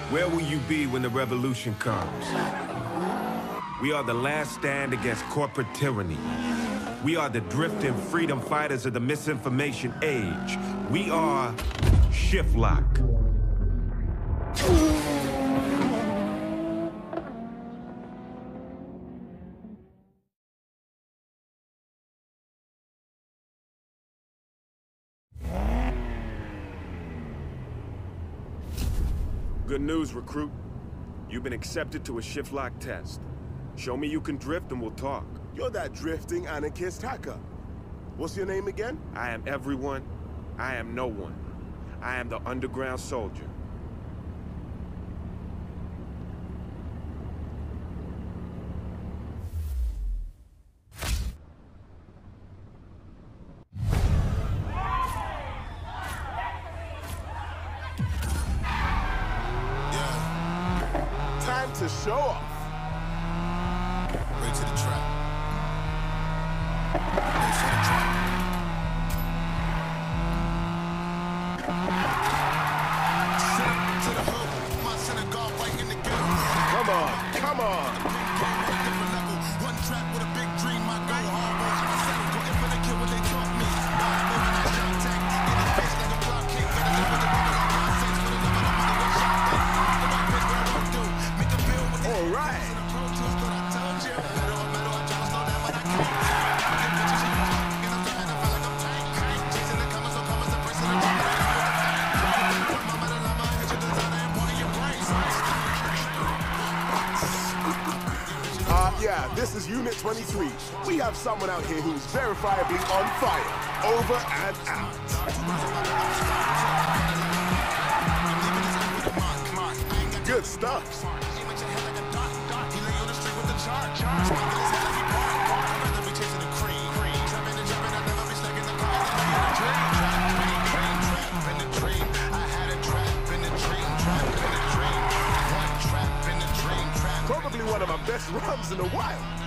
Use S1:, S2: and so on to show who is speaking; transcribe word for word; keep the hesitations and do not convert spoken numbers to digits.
S1: Where will you be when the revolution comes? We are the last stand against corporate tyranny. We are the drifting freedom fighters of the misinformation age. We are Shiftlock. Good news, recruit. You've been accepted to a Shiftlock test. Show me you can drift and we'll talk.
S2: You're that drifting anarchist hacker. What's your name again?
S1: I am everyone. I am no one. I am the underground soldier.
S2: Time to show off.
S3: Right to the trap. Right to the trap. Sent to the hood. My synagogue right in the ghetto.
S2: Come on, come on.
S3: Different level. One trap with a big dream. My goal hard work. I settle. Looking for the kid what they taught me. Now I'm moving that shot tank. In his face like a block kick. Gotta live with the brothers like my sex. With a limit of money. What shot thing. The right bitch what I won't do. Make a bill with the
S2: All right.
S3: Pro Tools, but I told you. Metal on metal. I try to slow down, but I can't. Get bitches in my pocket, and I'm trying to feel like I'm tank. Chasing the commas, so commas, and pressing the drama. My metal, I'm a hit your designer and point your brains.
S2: Uh, yeah, this is Unit twenty-three. We have someone out here who's verifiably on fire. Over and out. Good stuff. Probably one of my best runs in a while.